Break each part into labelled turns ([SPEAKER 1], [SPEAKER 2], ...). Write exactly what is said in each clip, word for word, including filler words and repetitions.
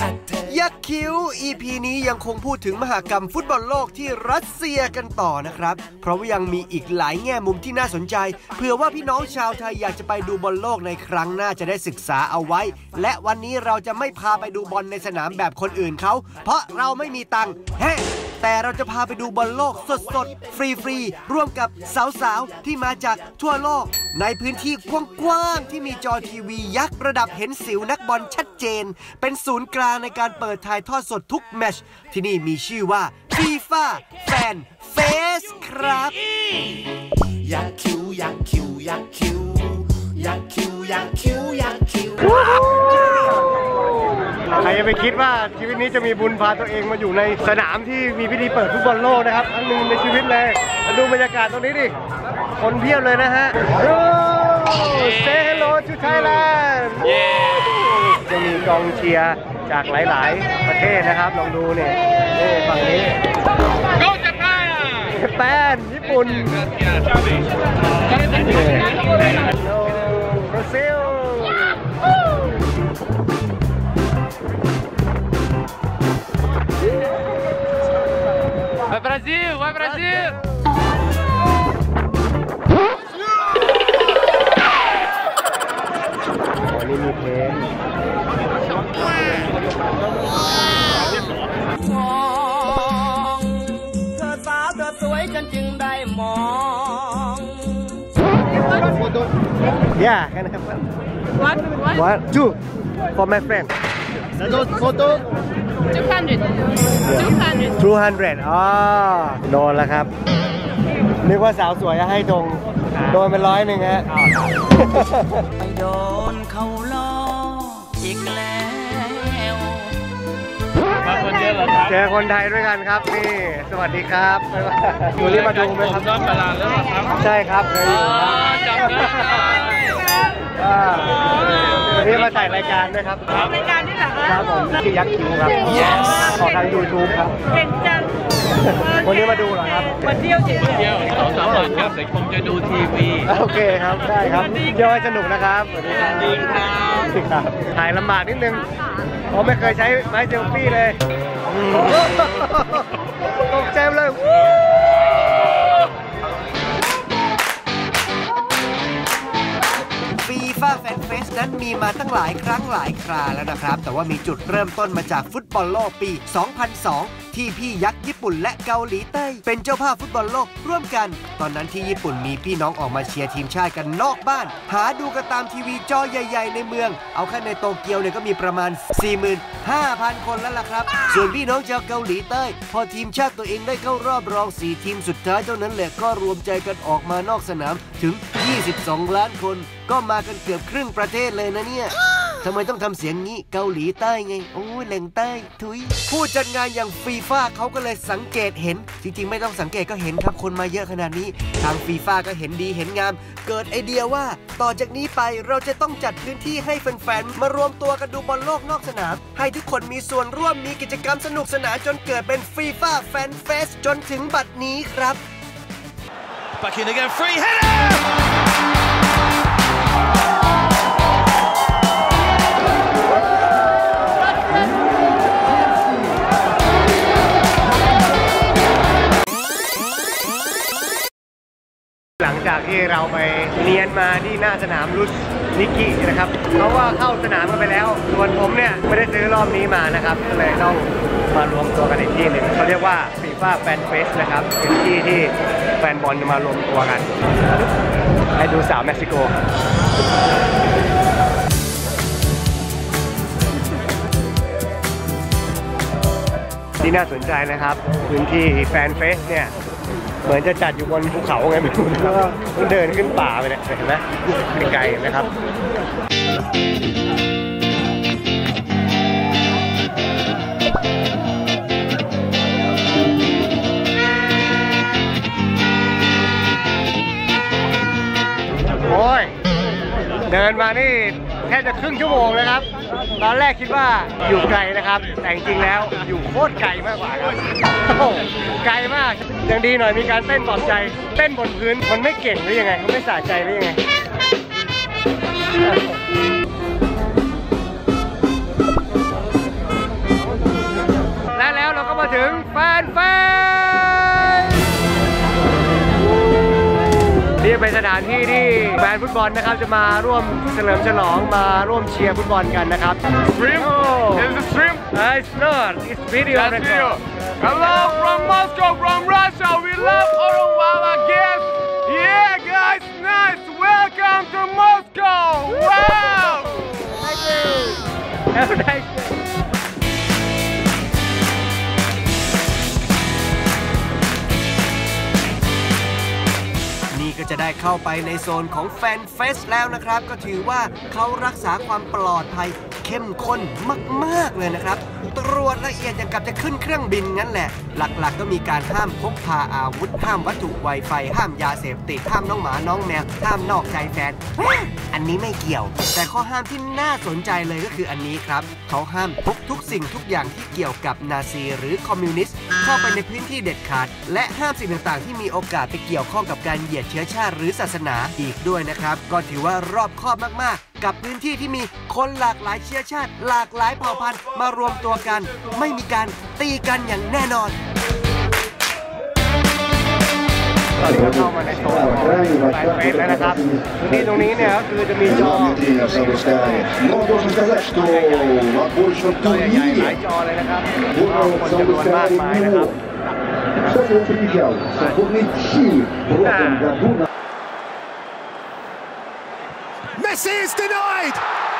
[SPEAKER 1] ยักษ์คิ้ว อี พี นี้ยังคงพูดถึงมหกรรมฟุตบอลโลกที่รัสเซียกันต่อนะครับเพราะว่ายังมีอีกหลายแง่มุมที่น่าสนใจเผื่อว่าพี่น้องชาวไทยอยากจะไปดูบอลโลกในครั้งหน้าจะได้ศึกษาเอาไว้และวันนี้เราจะไม่พาไปดูบอลในสนามแบบคนอื่นเขาเพราะเราไม่มีตังค์แฮะแต่เราจะพาไปดูบอลโลกสดๆฟรีๆร่วมกับสาวๆที่มาจากทั่วโลกในพื้นที่กว้างๆที่มีจอทีวียักษ์ระดับเห็นสิวนักบอลชัดเจนเป็นศูนย์กลางในการเปิดถ่ายทอดสดทุกแมตช์ที่นี่มีชื่อว่า FIFA Fan Fest ครับ
[SPEAKER 2] ยักษ์คิ้วยักษ์คิ้วยักษ์คิ้วยักษ์คิ้วยักษ์คิ้วยักษ์คิ้ว
[SPEAKER 1] ใครจะไปคิดว่าชีวิตนี้จะมีบุญพาตัวเองมาอยู่ในสนามที่มีพิธีเปิดฟุตบอลโลกนะครับครั้งหนึ่งในชีวิตเลยมาดูบรรยากาศตรงนี้ดิคนเพียบเลยนะฮะ Say hello to Thailand จะมีกองเชียร์จากหลายๆประเทศนะครับลองดูเนี่ยนี่ฝั่งนี้
[SPEAKER 3] Go Japan
[SPEAKER 1] ญี่ปุ่นญี่ปุ่นบราซิล
[SPEAKER 3] Vai Brasil, vai Brasil!
[SPEAKER 1] วันนี้มีเพลง
[SPEAKER 2] มองเธอสาวเธอสวยฉันจึงได้มอง
[SPEAKER 1] Yeah, can I have one? What? What? What? Two for my friend. Photo.
[SPEAKER 4] two hundred. two hundred.
[SPEAKER 1] two hundred. อ๋อโดนแล้วครับนึกว่าสาวสวยจะให้ตรงโดนเป็นร้อยหนึ่งฮะ
[SPEAKER 2] ไปโดนเขาล้ออีกแล้ว
[SPEAKER 3] มาคนเดียวเหรอครับ
[SPEAKER 1] เจอคนไทยด้วยกันครับนี่สวัสดีครับอยู่นี่มาดูไหมครับ
[SPEAKER 3] ชอบตลาดแล้วครับ
[SPEAKER 1] ใช่ครับเคยอยู่
[SPEAKER 3] จำได้
[SPEAKER 1] วันนี้มาถ่ายรายการด้วยครับ
[SPEAKER 4] รายการนี่เหรอคะ
[SPEAKER 1] ครับผมที่ยักษ์คิ้วครับออกทางยูทูบครับ
[SPEAKER 4] เก่งจัง
[SPEAKER 1] วันนี้มาดูเหรอครับ
[SPEAKER 4] มาเที่ยวเฉยๆ
[SPEAKER 3] เที่ยวสองสามวันครับแต่คงจะดูทีวี
[SPEAKER 1] โอเคครับได้ครับเที่ยวให้สนุกนะครับสวัสดีครับครับถ่ายลำบากนิดนึงเพราะไม่เคยใช้ไม้เซลฟี่เลยตกใจเลยFIFA Fan Fest นั้นมีมาตั้งหลายครั้งหลายคราแล้วนะครับแต่ว่ามีจุดเริ่มต้นมาจากฟุตบอลโลกปี สองพันสอง ที่พี่ยักษ์ญี่ปุ่นและเกาหลีใต้เป็นเจ้าภาพฟุตบอลโลกร่วมกันตอนนั้นที่ญี่ปุ่นมีพี่น้องออกมาเชียร์ทีมชาติกันนอกบ้านหาดูกันตามทีวีจอใหญ่ๆในเมืองเอาแค่ในโตเกียวเนี่ยก็มีประมาณ สี่หมื่นห้าพัน คนแล้วล่ะครับส่วนพี่น้องชาวเกาหลีใต้พอทีมชาติตัวเองได้เข้ารอบรองสี่ทีมสุดท้ายเท่านั้นแหละก็รวมใจกันออกมานอกสนามถึงยี่สิบสองล้านคนก็มากันเกือบครึ่งประเทศเลยนะเนี่ยทำไมต้องทำเสียงงี้เกาหลีใต้ไงโอ้ยแหล่งใต้ทุยผู้จัดงานอย่างฟีฟ่าเขาก็เลยสังเกตเห็นจริงๆไม่ต้องสังเกตก็เห็นครับคนมาเยอะขนาดนี้ทางฟีฟ่าก็เห็นดีเห็นงามเกิดไอเดียว่าต่อจากนี้ไปเราจะต้องจัดพื้นที่ให้แฟนๆมารวมตัวกันดูบอลโลกนอกสนามให้ทุกคนมีส่วนร่วมมีกิจกรรมสนุกสนานจนเกิดเป็นฟีฟ่าแฟนเฟสจนถึงบัดนี้ครับ
[SPEAKER 2] Back in again free header
[SPEAKER 1] หลังจากที่เราไปเรียนมาที่หน้าสนามรุสนิกินะครับเพราะว่าเข้าสนามกันไปแล้วส่วนผมเนี่ยไม่ได้ซื้อรอบนี้มานะครับก็เลยต้องมารวมตัวกันอีกที่หนึ่งเขาเรียกว่า FIFA Fan Fest นะครับเป็นที่ที่แฟนบอลมารวมตัวกันให้ดูสาวเม็กซิโกที่น่าสนใจนะครับพื้นที่แฟนเฟสเนี่ยเหมือนจะจัดอยู่บนภูเขาไงไม่รู้นะต้องเดินขึ้นป่าไปเนี่ยเห็นไหมไกลๆนะครับโอ้ยเดินมานี่แค่จะครึ่งชั่วโมงนะครับตอนแรกคิดว่าอยู่ไกลนะครับแต่จริงๆแล้วอยู่โคตรไกลมากกว่าครับโอ้ไกลมากยังดีหน่อยมีการเต้นปลอบใจเต้นบนพื้นมันไม่เก่งหรือยังไงมันไม่สะใจหรือยังไงสถานที่ที่แฟนฟุตบอลนะครับจะมาร่วมเฉลิมฉลองมาร่วมเชียร์ฟุตบอลกันนะครับ
[SPEAKER 3] Stream? Is it stream?
[SPEAKER 1] It's not it's video
[SPEAKER 3] That's you. Hello from Moscow, from Russia. We love Orunvala guests. Yeah, guys, nice. Welcome to Moscow. Wow.
[SPEAKER 1] Have a nice day. นี่ก็จะได้เข้าไปในโซนของแฟนเฟสแล้วนะครับก็ถือว่าเขารักษาความปลอดภัยเข้มข้นมากๆเลยนะครับตรวจละเอียดอย่างกับจะขึ้นเครื่องบินงั้นแหละหลักๆก็มีการห้ามพกพาอาวุธห้ามวัตถุไวไฟห้ามยาเสพติดห้ามน้องหมาน้องแมวห้ามนอกใจแฟนอันนี้ไม่เกี่ยวแต่ข้อห้ามที่น่าสนใจเลยก็คืออันนี้ครับเขาห้ามพกทุกสิ่งทุกอย่างที่เกี่ยวกับนาซีหรือคอมมิวนิสต์เข้าไปในพื้นที่เด็ดขาดและห้ามสิ่งต่างๆที่มีโอกาสไปเกี่ยวข้องกับการเหยียดเชื้อชาติหรือศาสนาอีกด้วยนะครับก็ถือว่ารอบคอบมากๆกับพื้นที่ที่มีคนหลากหลายเชื้อชาติหลากหลายเผ่าพันธุ์มารวมตัวกันไม่มีการตีกันอย่างแน่นอนตอนนี้ก็เข้ามาในโซนของแฟนเฟสแล้วนะครับพื้นที่ตรงนี้เนี่ยก็คือจะมีจอจอใหญ่ๆหลายจอเลยนะครับคนจำนวนมากมายนะครับ
[SPEAKER 2] Messi is denied.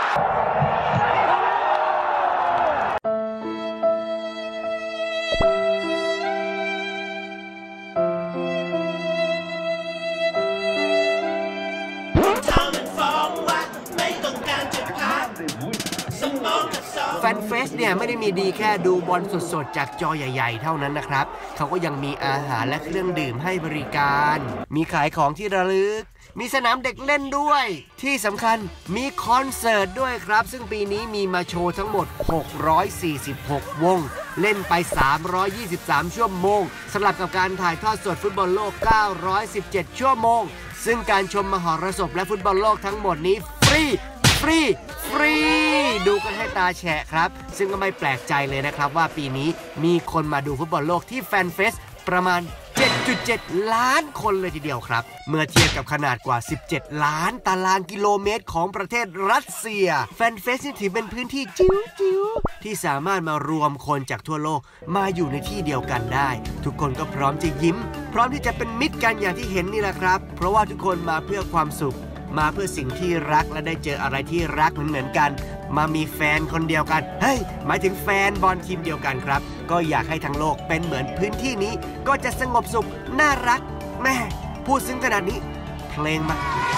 [SPEAKER 1] แฟนเฟสเนี่ยไม่ได้มีดีแค่ดูบอลสดๆจากจอใหญ่ๆเท่านั้นนะครับเขาก็ยังมีอาหารและเครื่องดื่มให้บริการมีขายของที่ระลึกมีสนามเด็กเล่นด้วยที่สำคัญมีคอนเสิร์ตด้วยครับซึ่งปีนี้มีมาโชว์ทั้งหมดหกร้อยสี่สิบหกวงเล่นไปสามร้อยยี่สิบสามชั่วโมงสลับกับการถ่ายทอดสดฟุตบอลโลกเก้าร้อยสิบเจ็ดชั่วโมงซึ่งการชมมหรสพและฟุตบอลโลกทั้งหมดนี้ฟรีฟรีฟรีดูกันให้ตาแฉะครับซึ่งก็ไม่แปลกใจเลยนะครับว่าปีนี้มีคนมาดูฟุตบอลโลกที่แฟนเฟสประมาณ เจ็ดจุดเจ็ด ล้านคนเลยทีเดียวครับเมื่อเทียบกับขนาดกว่า สิบเจ็ด ล้านตารางกิโลเมตรของประเทศรัสเซียแฟนเฟสนี่ถือเป็นพื้นที่จิ๋วๆที่สามารถมารวมคนจากทั่วโลกมาอยู่ในที่เดียวกันได้ทุกคนก็พร้อมจะยิ้มพร้อมที่จะเป็นมิตรกันอย่างที่เห็นนี่แหละครับเพราะว่าทุกคนมาเพื่อความสุขมาเพื่อสิ่งที่รักและได้เจออะไรที่รักเหมือนๆกันมามีแฟนคนเดียวกันเฮ้ยหมายถึงแฟนบอลทีมเดียวกันครับก็อยากให้ทั้งโลกเป็นเหมือนพื้นที่นี้ก็จะสงบสุขน่ารักแม่พูดซึ้งขนาดนี้เพลงมา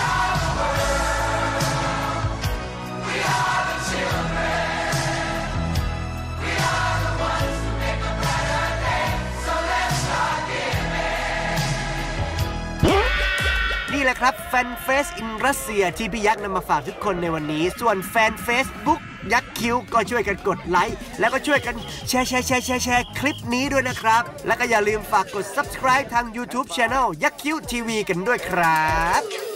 [SPEAKER 1] นี่แหละครับแฟนเฟสอินรัสเซียที่พี่ยักษ์นำมาฝากทุกคนในวันนี้ส่วนแฟนเฟซบุ๊กยักษ์คิ้วก็ช่วยกันกดไลค์แล้วก็ช่วยกันแชร์แชร์แชร์แชร์แชร์คลิปนี้ด้วยนะครับแล้วก็อย่าลืมฝากกด ซับสไครบ์ ทาง ยูทูบ ชาแนล ยักษ์คิ้วทีวีกันด้วยครับ